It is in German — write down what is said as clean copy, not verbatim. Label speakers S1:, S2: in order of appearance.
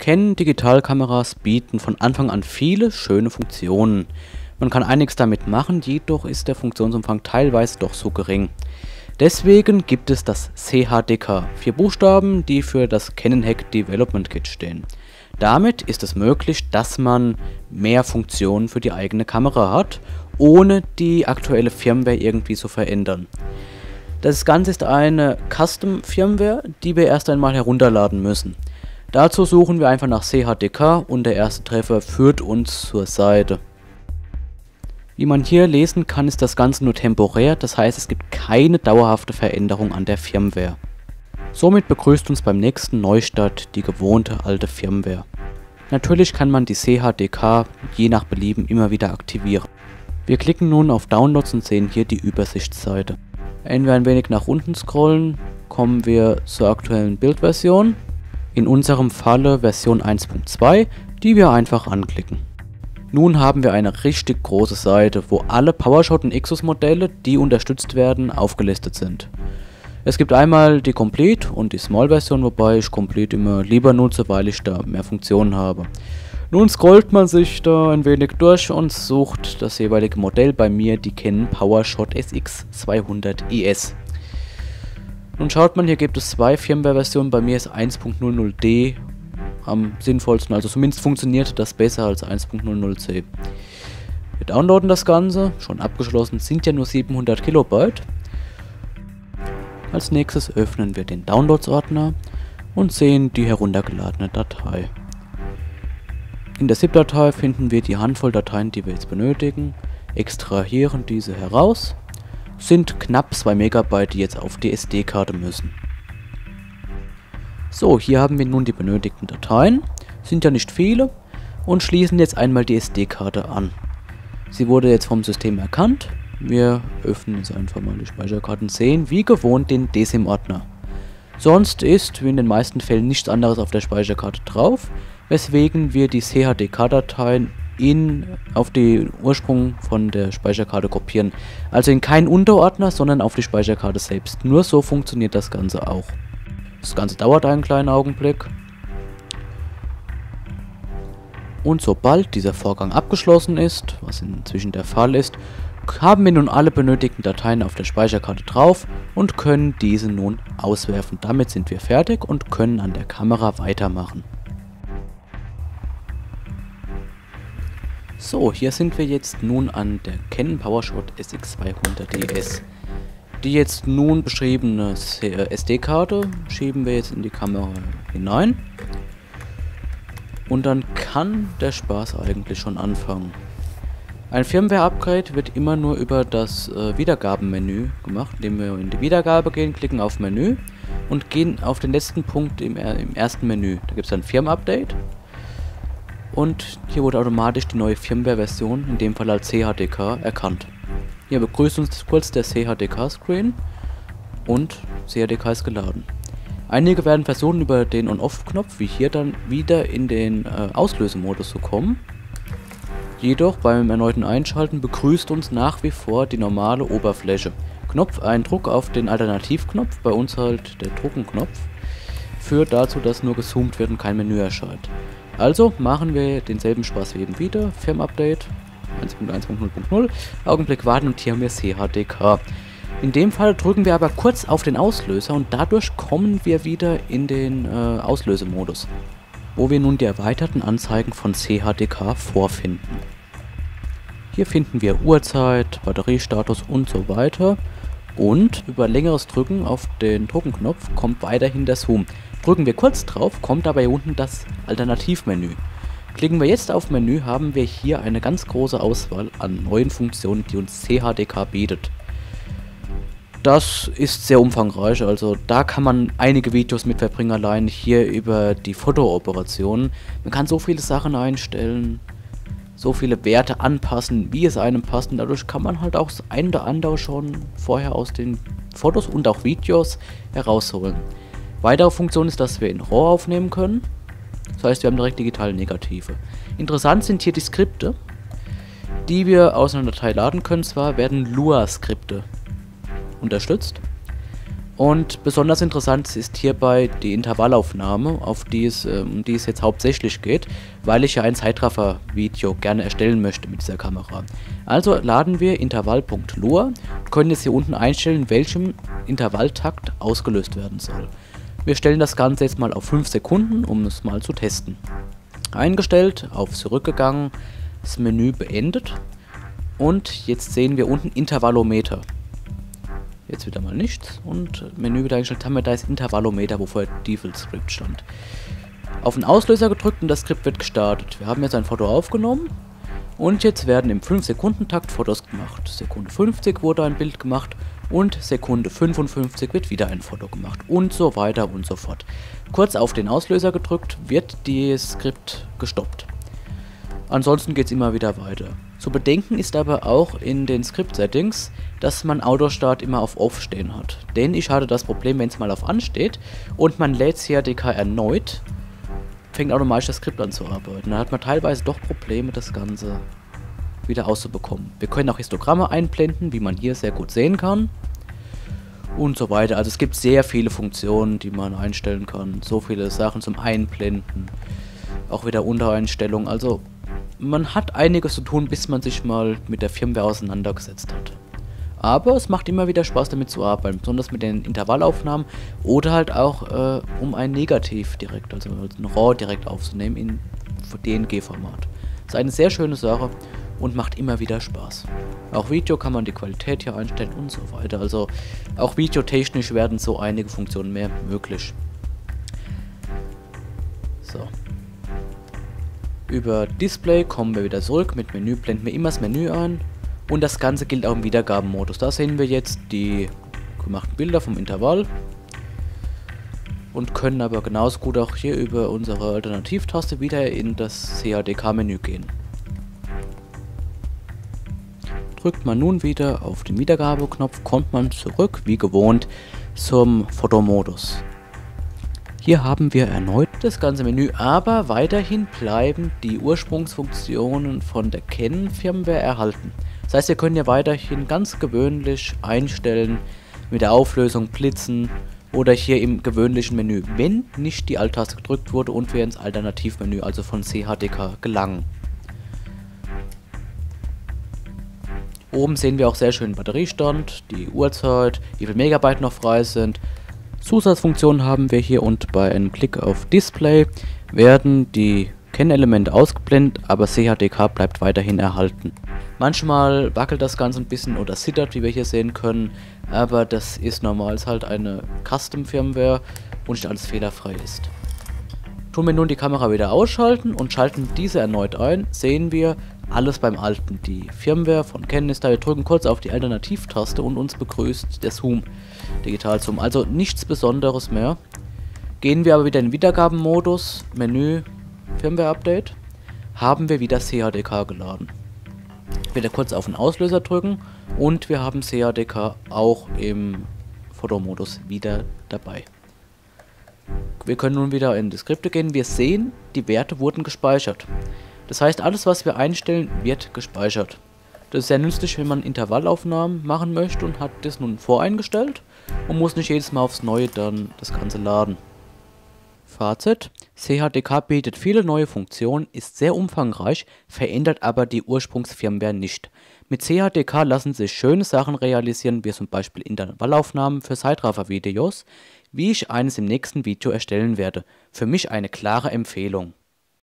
S1: Canon Digitalkameras bieten von Anfang an viele schöne Funktionen. Man kann einiges damit machen, jedoch ist der Funktionsumfang teilweise doch so gering. Deswegen gibt es das CHDK, 4 Buchstaben, die für das Canon Hack Development Kit stehen. Damit ist es möglich, dass man mehr Funktionen für die eigene Kamera hat, ohne die aktuelle Firmware irgendwie zu verändern. Das Ganze ist eine Custom-Firmware, die wir erst einmal herunterladen müssen. Dazu suchen wir einfach nach CHDK und der erste Treffer führt uns zur Seite. Wie man hier lesen kann, ist das Ganze nur temporär, das heißt es gibt keine dauerhafte Veränderung an der Firmware. Somit begrüßt uns beim nächsten Neustart die gewohnte alte Firmware. Natürlich kann man die CHDK je nach Belieben immer wieder aktivieren. Wir klicken nun auf Downloads und sehen hier die Übersichtsseite. Wenn wir ein wenig nach unten scrollen, kommen wir zur aktuellen Bildversion. In unserem Falle Version 1.2, die wir einfach anklicken. Nun haben wir eine richtig große Seite, wo alle PowerShot und Xus Modelle, die unterstützt werden, aufgelistet sind. Es gibt einmal die Complete und die Small Version, wobei ich Complete immer lieber nutze, weil ich da mehr Funktionen habe. Nun scrollt man sich da ein wenig durch und sucht das jeweilige Modell, bei mir die Canon PowerShot SX200 ES. Nun schaut man, hier gibt es 2 Firmware-Versionen, bei mir ist 1.00D am sinnvollsten, also zumindest funktioniert das besser als 1.00C. Wir downloaden das Ganze, schon abgeschlossen, sind ja nur 700 Kilobyte. Als nächstes öffnen wir den Downloads-Ordner und sehen die heruntergeladene Datei. In der ZIP-Datei finden wir die Handvoll Dateien, die wir jetzt benötigen, extrahieren diese heraus. Sind knapp 2 Megabyte, die jetzt auf die SD-Karte müssen. So, hier haben wir nun die benötigten Dateien, sind ja nicht viele, und schließen jetzt einmal die SD-Karte an. Sie wurde jetzt vom System erkannt. Wir öffnen jetzt einfach mal die Speicherkarten, sehen wie gewohnt den DSIM-Ordner. Sonst ist, wie in den meisten Fällen, nichts anderes auf der Speicherkarte drauf, weswegen wir die CHDK-Dateien auf den Ursprung von der Speicherkarte kopieren. Also in keinen Unterordner, sondern auf die Speicherkarte selbst. Nur so funktioniert das Ganze auch. Das Ganze dauert einen kleinen Augenblick. Und sobald dieser Vorgang abgeschlossen ist, was inzwischen der Fall ist, haben wir nun alle benötigten Dateien auf der Speicherkarte drauf und können diese nun auswerfen. Damit sind wir fertig und können an der Kamera weitermachen. So, hier sind wir jetzt nun an der Canon PowerShot SX200 ES. Die jetzt nun beschriebene SD-Karte schieben wir jetzt in die Kamera hinein. Und dann kann der Spaß eigentlich schon anfangen. Ein Firmware-Upgrade wird immer nur über das Wiedergabenmenü gemacht, indem wir in die Wiedergabe gehen, klicken auf Menü und gehen auf den letzten Punkt im ersten Menü. Da gibt es ein Firmware-Update. Und hier wurde automatisch die neue Firmware-Version, in dem Fall als CHDK, erkannt. Hier begrüßt uns kurz der CHDK-Screen und CHDK ist geladen. Einige werden versuchen, über den On-Off-Knopf, wie hier, dann wieder in den Auslösemodus zu kommen. Jedoch beim erneuten Einschalten begrüßt uns nach wie vor die normale Oberfläche. Ein Druck auf den Alternativknopf, bei uns halt der Druckenknopf, führt dazu, dass nur gezoomt wird und kein Menü erscheint. Also machen wir denselben Spaß wie eben wieder, Firmware-Update 1.1.0.0, Augenblick warten und hier haben wir CHDK. In dem Fall drücken wir aber kurz auf den Auslöser und dadurch kommen wir wieder in den Auslösemodus, wo wir nun die erweiterten Anzeigen von CHDK vorfinden. Hier finden wir Uhrzeit, Batteriestatus und so weiter und über längeres Drücken auf den Druckenknopf kommt weiterhin der Zoom. Drücken wir kurz drauf, kommt dabei unten das Alternativmenü. Klicken wir jetzt auf Menü, haben wir hier eine ganz große Auswahl an neuen Funktionen, die uns CHDK bietet. Das ist sehr umfangreich, also da kann man einige Videos mit verbringen, allein hier über die Fotooperationen. Man kann so viele Sachen einstellen, so viele Werte anpassen, wie es einem passt, und dadurch kann man halt auch das ein oder andere schon vorher aus den Fotos und auch Videos herausholen. Weitere Funktion ist, dass wir in RAW aufnehmen können. Das heißt, wir haben direkt digitale Negative. Interessant sind hier die Skripte, die wir aus einer Datei laden können. Zwar werden Lua-Skripte unterstützt. Und besonders interessant ist hierbei die Intervallaufnahme, um die es jetzt hauptsächlich geht, weil ich ja ein Zeitraffer-Video gerne erstellen möchte mit dieser Kamera. Also laden wir Intervall.lua und können jetzt hier unten einstellen, welchem Intervalltakt ausgelöst werden soll. Wir stellen das Ganze jetzt mal auf 5 Sekunden, um es mal zu testen. Eingestellt, auf zurückgegangen, das Menü beendet und jetzt sehen wir unten Intervallometer. Jetzt wieder mal nichts und Menü wieder eingestellt haben wir da das Intervallometer, wo vorher Default Script stand. Auf den Auslöser gedrückt und das Skript wird gestartet. Wir haben jetzt ein Foto aufgenommen und jetzt werden im 5-Sekunden-Takt Fotos gemacht. Sekunde 50 wurde ein Bild gemacht und Sekunde 55 wird wieder ein Foto gemacht und so weiter und so fort. Kurz auf den Auslöser gedrückt, wird das Skript gestoppt. Ansonsten geht es immer wieder weiter. Zu bedenken ist aber auch in den Script-Settings, dass man Autostart immer auf Off stehen hat. Denn ich hatte das Problem, wenn es mal auf An steht und man lädt CHDK erneut, fängt automatisch das Skript an zu arbeiten. Da hat man teilweise doch Probleme, das Ganze wieder auszubekommen. Wir können auch Histogramme einblenden, wie man hier sehr gut sehen kann. Und so weiter. Also es gibt sehr viele Funktionen, die man einstellen kann. So viele Sachen zum Einblenden. Auch wieder Untereinstellungen. Also man hat einiges zu tun, bis man sich mal mit der Firmware auseinandergesetzt hat. Aber es macht immer wieder Spaß damit zu arbeiten, besonders mit den Intervallaufnahmen oder halt auch um ein Negativ direkt, also ein RAW direkt aufzunehmen in DNG-Format. Ist eine sehr schöne Sache und macht immer wieder Spaß. Auch Video kann man die Qualität hier einstellen und so weiter. Also auch videotechnisch werden so einige Funktionen mehr möglich. So. Über Display kommen wir wieder zurück. Mit Menü blenden wir immer das Menü ein. Und das Ganze gilt auch im Wiedergabenmodus. Da sehen wir jetzt die gemachten Bilder vom Intervall. Und können aber genauso gut auch hier über unsere Alternativtaste wieder in das CHDK-Menü gehen. Drückt man nun wieder auf den Wiedergabeknopf, kommt man zurück, wie gewohnt, zum Fotomodus. Hier haben wir erneut das ganze Menü, aber weiterhin bleiben die Ursprungsfunktionen von der Canon-Firmware erhalten. Das heißt, wir können ja weiterhin ganz gewöhnlich einstellen mit der Auflösung, Blitzen oder hier im gewöhnlichen Menü, wenn nicht die Alt-Taste gedrückt wurde und wir ins Alternativmenü, also von CHDK, gelangen. Oben sehen wir auch sehr schön den Batteriestand, die Uhrzeit, wie viel Megabyte noch frei sind. Zusatzfunktionen haben wir hier und bei einem Klick auf Display werden die Kennelemente ausgeblendet, aber CHDK bleibt weiterhin erhalten. Manchmal wackelt das Ganze ein bisschen oder zittert, wie wir hier sehen können, aber das ist normal, ist halt eine Custom-Firmware und nicht alles fehlerfrei ist. Tun wir nun die Kamera wieder ausschalten und schalten diese erneut ein, sehen wir alles beim Alten. Die Firmware von Canon ist da, wir drücken kurz auf die Alternativtaste und uns begrüßt der Zoom, Digital Zoom, also nichts Besonderes mehr. Gehen wir aber wieder in den Wiedergabenmodus, Menü, Firmware Update, haben wir wieder CHDK geladen. Wieder kurz auf den Auslöser drücken und wir haben CHDK auch im Fotomodus wieder dabei. Wir können nun wieder in die Skripte gehen. Wir sehen, die Werte wurden gespeichert. Das heißt, alles was wir einstellen, wird gespeichert. Das ist sehr nützlich, wenn man Intervallaufnahmen machen möchte und hat das nun voreingestellt und muss nicht jedes Mal aufs Neue dann das Ganze laden. Fazit: CHDK bietet viele neue Funktionen, ist sehr umfangreich, verändert aber die Ursprungsfirmware nicht. Mit CHDK lassen sich schöne Sachen realisieren, wie zum Beispiel Intervallaufnahmen für Zeitraffer-Videos, wie ich eines im nächsten Video erstellen werde. Für mich eine klare Empfehlung.